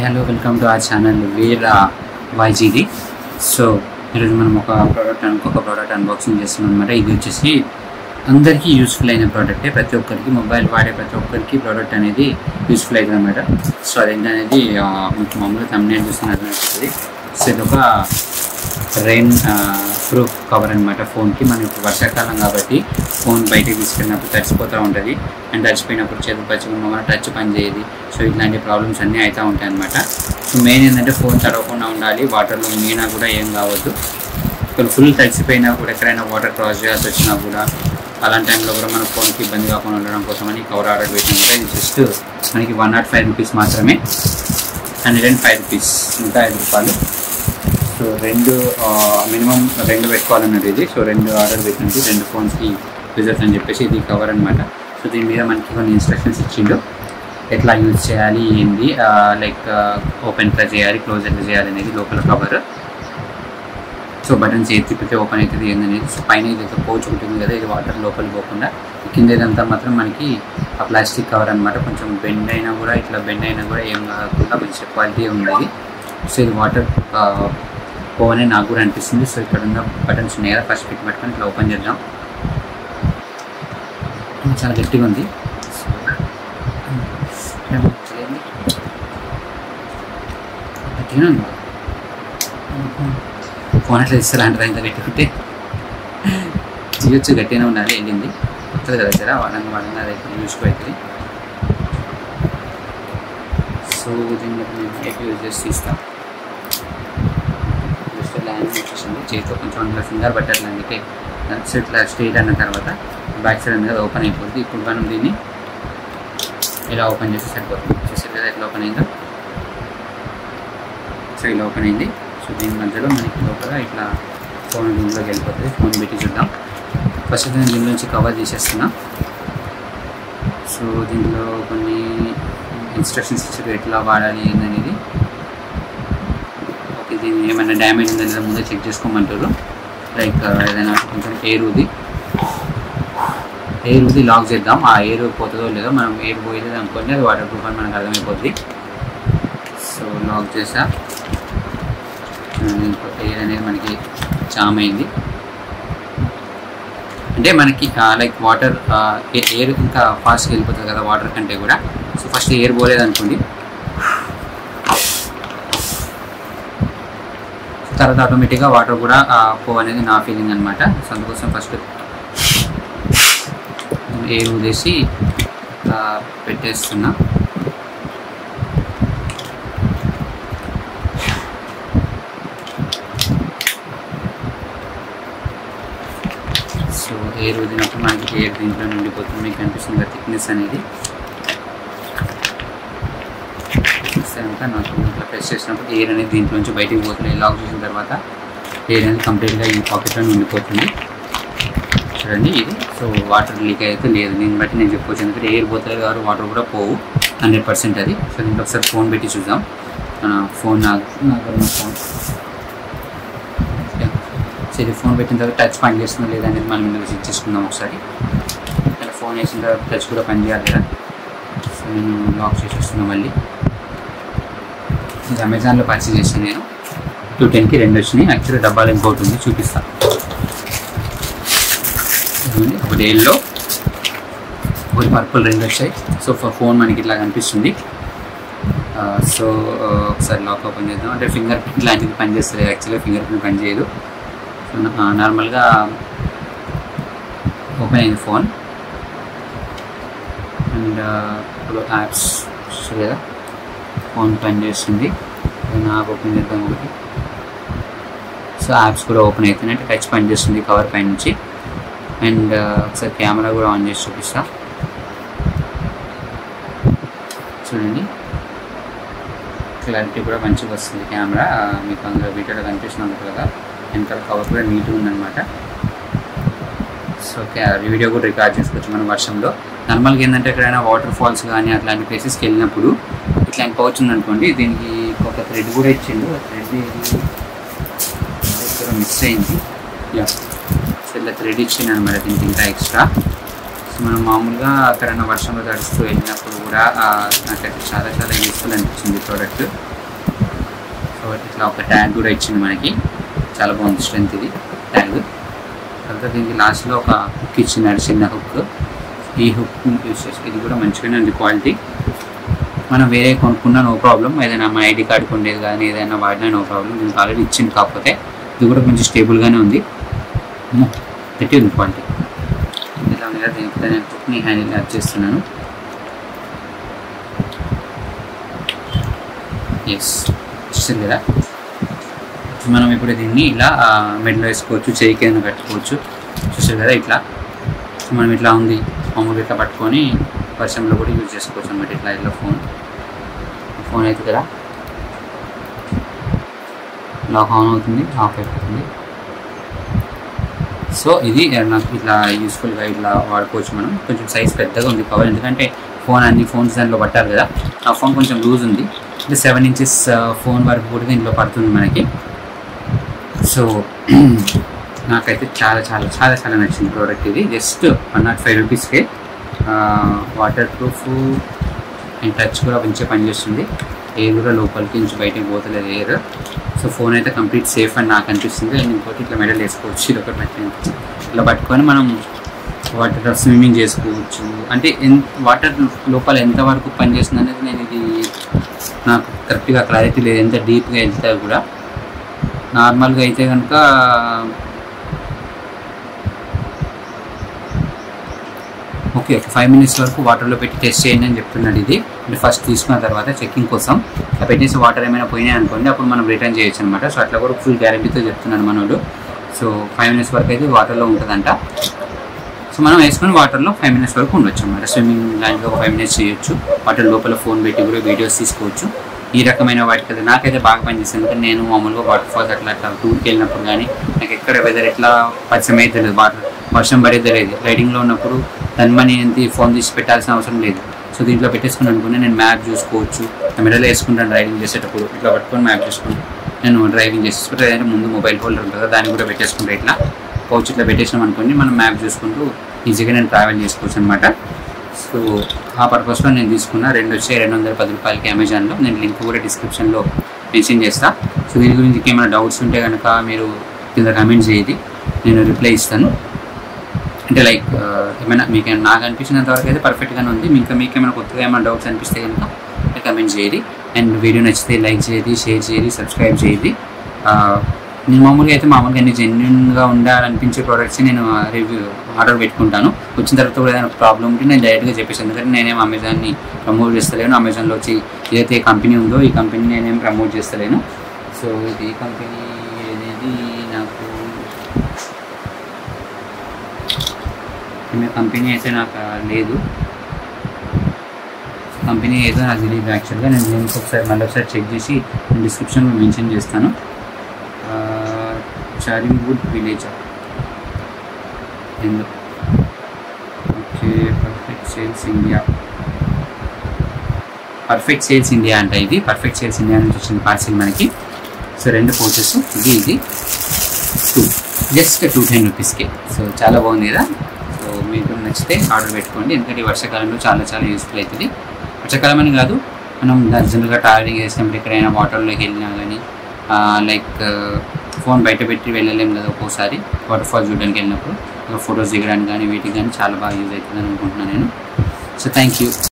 Hello welcome to our channel వీర్ వైజీడి. So ఈరోజు మనం ఒక ప్రోడక్ట్ అన్బాక్సింగ్ చేస్తున్నాం అనమాట. ఇది వచ్చేసి అందరికీ యూస్ఫుల్ అయిన ప్రోడక్టే, ప్రతి ఒక్కరికి మొబైల్ వాడే ప్రతి ఒక్కరికి ప్రోడక్ట్ అనేది యూస్ఫుల్ అవుతుంది అనమాట. సో అదేంటనేది మీకు మామూలుగా thumbnail చూస్తున్నది అనిపిస్తుంది. సో ఇది ఒక రెయిన్ ప్రూఫ్ కవర్ అనమాట. ఫోన్కి మనం ఇప్పుడు వర్షాకాలం కాబట్టి ఫోన్ బయటకు తీసుకెళ్ళినప్పుడు తడిచిపోతూ ఉంటుంది, అండ్ తడిచిపోయినప్పుడు చేతులు పచ్చిగా టచ్ పని చేయదు. సో ఇట్లాంటి ప్రాబ్లమ్స్ అన్నీ అవుతూ ఉంటాయి అనమాట. సో మెయిన్ ఏంటంటే ఫోన్ తడవకుండా ఉండాలి, వాటర్లో మునిగినా కూడా ఏం కావద్దు. ఫుల్ తడిసిపోయినా కూడా ఎక్కడైనా వాటర్ క్రాస్ చేయాల్సి వచ్చినా కూడా అలాంటి టైంలో కూడా మన ఫోన్కి ఇబ్బంది కాకుండా ఉండడం కోసమని కవర్ ఆర్డర్ పెట్టిన కూడా ఇది జస్ట్ మనకి 105 రూపీస్ మాత్రమే, 105 రూపీస్, 105 రూపాయలు. సో మినిమం 2 పెట్టుకోవాలన్నది ఇది. సో 2 ఆర్డర్ పెట్టినట్టు 2 ఫోన్స్కి యూజర్స్ అని చెప్పేసి ఇది కవర్ అనమాట. సో దీని మీద మనకి కొన్ని ఇన్స్ట్రక్షన్స్ ఇచ్చిండు, ఎట్లా యూజ్ చేయాలి ఏంది, లైక్ ఓపెన్ ఎట్లా చేయాలి, క్లోజ్ ఎట్లా చేయాలి అనేది లోపల కవర్. సో బటన్స్ ఏది తిప్పితే ఓపెన్ అవుతుంది ఏందనేది. సో పైన ఇది పౌచ్ ఉంటుంది కదా, ఇది వాటర్ లోపలికి పోకుండా. కింద ఇదంతా మాత్రం మనకి ఆ ప్లాస్టిక్ కవర్ అనమాట. కొంచెం బెండ్ అయినా కూడా ఏం కాకుండా మంచి క్వాలిటీ ఉండేది. సో ఇది వాటర్ పోవనే నాకు కూడా అనిపిస్తుంది. సో ఇక్కడ ఉన్న బటన్స్ ఉన్నాయి కదా, ఫస్ట్ పిక్ పట్టుకొని ఇట్లా ఓపెన్ చేద్దాం. చాలా గట్టిగా ఉంది. గట్టిగా ఉంది. ఫోన్ అట్లా ఇస్తారు అంటారా, ఇంత గట్టికుంటే తీయొచ్చు, గట్టిగానే ఉండాలి. వెళ్ళింది వస్తుంది కదా జరా వాళ్ళని అది అయితే చూసుకోవాలి. సో దీన్ని నేను యూజ్ చేసి తీస్తాను. జస్ట్ ల్యాండ్ వచ్చేసింది, చేతితో కొంచెం అందులో ఫింగర్ పట్టాలి. అందుకే ఇట్లా స్ట్రైట్ అన్న తర్వాత బ్యాక్ సైడ్ అనేది ఓపెన్ అయిపోతుంది. ఇప్పుడు మనం దీన్ని ఇలా ఓపెన్ చేసి సరిపోతుంది. చూసారు కదా ఎట్లా ఓపెన్ అయిందో. సో ఇలా ఓపెన్ అయింది. సో దీని మధ్యలో మనకి లోపల ఇట్లా ఫోన్ దీనిలోకి వెళ్ళిపోతుంది. ఫోన్ పెట్టి చూద్దాం. ఫస్ట్ నేను దీని నుంచి కవర్ తీసేస్తున్నా. సో దీనిలో కొన్ని ఇన్స్ట్రక్షన్స్ ఇచ్చారు ఎట్లా వాడాలి ఏందనేది. ఓకే, దీన్ని ఏమైనా డ్యామేజ్ ఉందా ముందే చెక్ చేసుకోమంటారు. లైక్ ఏదైనా కొంచెం ఎయిర్ ఊది లాక్ చేద్దాం. ఆ ఎయిర్ పోతుందో లేదో, మనం ఎయిర్ పోయేది అనుకోండి అది వాటర్ ప్రూఫ్ అని మనకు అర్థమైపోద్ది. సో లాక్ చేసా. ఎయిర్ అనేది మనకి జామ్ అయింది అంటే మనకి లైక్ వాటర్ ఎయిర్ ఇంకా ఫాస్ట్గా వెళ్ళిపోతుంది కదా వాటర్ కంటే కూడా. సో ఫస్ట్ ఎయిర్ పోలేదు అనుకోండి, తర్వాత ఆటోమేటిక్గా వాటర్ కూడా పోవనేది నా ఫీలింగ్ అనమాట. సో అందుకోసం ఫస్ట్ ఎయిర్ వదిలేసి పెట్టేస్తున్నా. సో ఎయిర్ వదిలినప్పుడు మనకి ఎయిర్ దీంట్లో నిండిపోతుంది. మీకు కనిపిస్తుంది కదా థిక్నెస్ అనేది. అంతా నాకు ఇట్లా ప్రెస్ చేసినప్పుడు ఎయిర్ అనేది దీంట్లో నుంచి బయటికి పోతుంది. లాక్ చేసిన తర్వాత ఎయిర్ అనేది కంప్లీట్గా ఈ పాకెట్లో నిండిపోతుంది. చూడండి ఇది. సో వాటర్ లీక్ అయితే లేదు, దీన్ని బట్టి నేను చెప్పుకోవచ్చు. ఎందుకంటే ఎయిర్ పోతుంది కాబట్టి వాటర్ కూడా పోవు 100% అది. సో దీంట్లో ఒకసారి ఫోన్ పెట్టి చూద్దాం. ఫోన్ ఫోన్ సో ఇది ఫోన్ పెట్టిన తర్వాత టచ్ పని చేస్తుందో లేదా అనేది మనం ఇందులో చెక్ చేసుకుందాం ఒకసారి. ఫోన్ వేసిన తర్వాత టచ్ కూడా పని చేయాలి కదా. సో నేను లాక్ చేసేస్తున్నాను మళ్ళీ. ఇది అమెజాన్లో పర్చేస్ చేసాను నేను. 210కి 2 వచ్చినాయి. యాక్చువల్లీ డబ్బాలు ఇంకోటి ఉంది, చూపిస్తాను. ఒకటి ఎల్లో, ఒకటి పర్పుల్, 2 వచ్చాయి. సో ఫోన్ మనకి ఇట్లా కనిపిస్తుంది. సో ఒకసారి లాక్ ఓపెన్ చేద్దాం. అంటే ఫింగర్ ప్రింట్ లాంటిది పనిచేస్తుంది. యాక్చువల్గా ఫింగర్ ప్రింట్ పనిచేయదు. సో నార్మల్గా ఓపెన్ అయింది ఫోన్. అండ్ ఇప్పుడు యాప్స్ వస్తుంది కదా, ఫోన్ పనిచేస్తుంది. నాకు ఓపెన్ చేద్దాం ఒకటి. సో యాప్స్ కూడా ఓపెన్ అవుతుంది, అంటే టచ్ పనిచేస్తుంది కవర్ పై నుంచి. అండ్ ఒకసారి కెమెరా కూడా ఆన్ చేసి చూపిస్తా. చూడండి క్లారిటీ కూడా మంచిగా వస్తుంది కెమెరా. మీకు అందులో వీడియోలో కనిపిస్తున్నది కదా, వెనకాల కవర్ కూడా నీట్గా ఉందన్నమాట. సో వీడియో కూడా రికార్డ్ చేసుకోవచ్చు మనం వర్షంలో. నార్మల్గా ఏంటంటే ఎక్కడైనా వాటర్ ఫాల్స్ కానీ అట్లాంటి ప్లేసెస్కి వెళ్ళినప్పుడు ఇట్లాంటి పౌచ్ ఉందనుకోండి, దీనికి ఒక థ్రెడ్ కూడా ఇచ్చిండు. థ్రెడ్ మిస్ అయింది. సో ఇలా థ్రెడ్ ఇచ్చింది అనమాట దీనికి ఇంకా ఎక్స్ట్రా. మనం మామూలుగా ఎక్కడైనా వర్షంలో తడుస్తూ వెళ్ళినప్పుడు కూడా నాకైతే చాలా చాలా యూస్ఫుల్ అనిపించింది ప్రోడక్ట్. సో ఇట్లా ఒక ట్యాగ్ కూడా ఇచ్చింది మనకి, చాలా బాగుంది స్ట్రెంత్ ఇది ట్యాగ్. తర్వాత దీనికి లాస్ట్లో ఒక హుక్ ఇచ్చినాడు, చిన్న హుక్. ఈ హుక్ యూస్ చేసి ఇది కూడా మంచిగానే ఉంది క్వాలిటీ. మనం వేరే కొనుక్కున్నా నో ప్రాబ్లం, ఏదైనా మన ఐడి కార్డుకు ఉండేది కానీ ఏదైనా వాడినా నో ప్రాబ్లం. దీనికి ఆల్రెడీ ఇచ్చింది, కాకపోతే ఇది కూడా కొంచెం స్టేబుల్గానే ఉంది, గట్టి ఉంది క్వాలిటీ. ఇలా ఉంది కదా, దీనికి నేను హుక్ని హ్యాండిల్ యాడ్ చేస్తున్నాను. ఎస్ చూసారు కదా, మనం ఇప్పుడు దీన్ని ఇలా మెడలో వేసుకోవచ్చు, చేయికి ఏదైనా కట్టుకోవచ్చు. చూసారు కదా ఇట్లా మనం ఇట్లా ఉంది మామూలుగా ఇట్లా పట్టుకొని వర్షంలో కూడా యూజ్ చేసుకోవచ్చు అన్నమాట. ఇట్లా ఫోన్ అయితే కదా లాక్ ఆన్ అవుతుంది, ఆఫ్ అయిపోతుంది. సో ఇది నాకు ఇట్లా యూస్ఫుల్గా ఇట్లా వాడుకోవచ్చు మనం. కొంచెం సైజ్ పెద్దగా ఉంది కవర్, ఎందుకంటే అన్ని ఫోన్స్ దాంట్లో పట్టాలి కదా. ఆ ఫోన్ కొంచెం లూజ్ ఉంది, అంటే 7 inches ఫోన్ వరకు కూడా దీంట్లో పడుతుంది మనకి. సో నాకైతే చాలా చాలా చాలా చాలా నచ్చింది ప్రోడక్ట్ ఇది. జస్ట్ 105 రూపీస్కే వాటర్ ప్రూఫ్ అండ్ టచ్ కూడా మంచిగా పనిచేస్తుంది. ఎయిర్ కూడా లోపలికి నుంచి బయటకు పోతలేదు ఎయిర్. సో ఫోన్ అయితే కంప్లీట్ సేఫ్ అని నాకు అనిపిస్తుంది. అండ్ ఇంకోటి ఇట్లా మెడల్ వేసుకోవచ్చు, ఇది ఒకటి నచ్చింది. ఇట్లా పట్టుకొని మనం వాటర్ స్విమ్మింగ్ చేసుకోవచ్చు. అంటే వాటర్ లోపల ఎంతవరకు పనిచేస్తుంది అనేది నేను ఇది నాకు కరెక్ట్గా క్లారిటీ లేదు, ఎంత డీప్గా వెళ్తే కూడా. నార్మల్గా అయితే కనుక ఓకే 5 minutes వరకు వాటర్లో పెట్టి టెస్ట్ చేయండి అని చెప్తున్నాడు ఇది. అంటే ఫస్ట్ తీసుకున్న తర్వాత చెక్కింగ్ కోసం అలా పెట్టేసి వాటర్ ఏమైనా పోయినాయి అనుకోండి, అప్పుడు మనం రిటర్న్ చేయొచ్చు అనమాట. సో అట్లా కూడా ఫుల్ గ్యారంటీతో చెప్తున్నాడు మనోడు. సో 5 minutes వరకు అయితే వాటర్లో ఉంటుందంట. సో మనం వేసుకొని వాటర్లో 5 minutes వరకు ఉండొచ్చు అనమాట. స్విమ్మింగ్ లాంటివి ఒక 5 minutes చేయొచ్చు. వాటర్ లోపల ఫోన్ పెట్టి కూడా వీడియోస్ తీసుకోవచ్చు. ఈ రకమైన వాటికి అయితే నాకైతే బాగా పనిచేస్తుంది. ఎందుకంటే నేను మామూలుగా వాటర్ ఫాల్స్ అట్లా టూర్కి వెళ్ళినప్పుడు కానీ నాకు ఎక్కడ వెదర్ ఎట్లా పరిచయం అయితే లేదు, వర్షం పడేది లేదు. రైడింగ్లో ఉన్నప్పుడు దాని ఏంటి ఫోన్ తీసి పెట్టాల్సిన అవసరం లేదు. సో దీంట్లో పెట్టేసుకుని అనుకుని నేను మ్యాప్ చూసుకోవచ్చు. మెడలో వేసుకుంటాను రైడింగ్ చేసేటప్పుడు, ఇట్లా పట్టుకొని మ్యాప్ చూసుకుని నేను డ్రైవింగ్ చేసేసుకుంటే, ఏదైనా ముందు మొబైల్ హోల్డర్ ఉంటుంది కదా దాన్ని కూడా పెట్టేసుకుంటే ఇట్లా పౌచ్ ఇట్లా పెట్టేసినాం అనుకోండి, మనం మ్యాప్ చూసుకుంటూ ఈజీగా నేను ట్రావెల్ చేసుకోవచ్చు అనమాట. సో ఆ పర్పస్లో నేను తీసుకున్న 2 వచ్చాయి 210 రూపాయలకి అమెజాన్లో. నేను లింక్ కూడా డిస్క్రిప్షన్లో మెన్షన్ చేస్తాను. సో దీని గురించి ఏమైనా డౌట్స్ ఉంటే కనుక మీరు కింద కమెంట్ చేయండి, నేను రిప్లై ఇస్తాను. అంటే లైక్ ఏమైనా మీకు నాకు అనిపించినంత వరకు అయితే పర్ఫెక్ట్గానే ఉంది. మీకు ఏమైనా కొత్తగా ఏమైనా డౌట్స్ అనిపిస్తే కనుక మీరు కమెంట్ చేయండి. అండ్ వీడియో నచ్చితే లైక్ చేయండి, షేర్ చేయండి, సబ్స్క్రైబ్ చేయండి. నేను మామూలుగా అన్ని జెన్యున్గా ఉండాలనిపించే ప్రోడక్ట్స్ నేను ఆర్డర్ పెట్టుకుంటాను. వచ్చిన తర్వాత కూడా ఏదైనా ప్రాబ్లం ఉంటే నేను డైరెక్ట్గా చెప్పేసాను. ఎందుకంటే నేనేం అమెజాన్ని ప్రమోట్ చేస్తలేను. అమెజాన్లో వచ్చి ఏదైతే కంపెనీ ఉందో ఈ కంపెనీ నేనేం ప్రమోట్ చేస్తలేను. సో ఇది కంపెనీ అనేది నాకు కంపెనీ అయితే నాకు లేదు, కంపెనీ ఏదో నాకు తెలియదు యాక్చువల్గా. నేను దీనికి ఒకసారి చెక్ చేసి నేను డిస్క్రిప్షన్లో మెన్షన్ చేస్తాను. చారింగ్వుడ్ village okay. Perfect sales India అంట ఇది. పర్ఫెక్ట్ సేల్స్ ఇండియా నుంచి వచ్చిన పార్సిల్ మనకి. సో 2 pouches, ఇది 2, జస్ట్ 210 రూపీస్కి. సో చాలా బాగుంది కదా. సో మీకు నచ్చితే ఆర్డర్ పెట్టుకోండి, ఎందుకంటే ఈ వర్షాకాలంలో చాలా చాలా యూస్ఫుల్ అవుతుంది. వర్షాకాలం అని కాదు, మనం జనరల్గా ట్రావెలింగ్ చేసినప్పుడు ఎక్కడైనా వాటర్లోకి వెళ్ళినా కానీ లైక్ ఫోన్ బయట పెట్టి వెళ్ళలేము కదా ఒక్కోసారి వాటర్ ఫాల్ చూడడానికి వెళ్ళినప్పుడు, ఫొటోస్ దిగడానికి కానీ వీటికి కానీ చాలా బాగా యూజ్ అవుతుంది అని అనుకుంటున్నాను నేను. So thank you.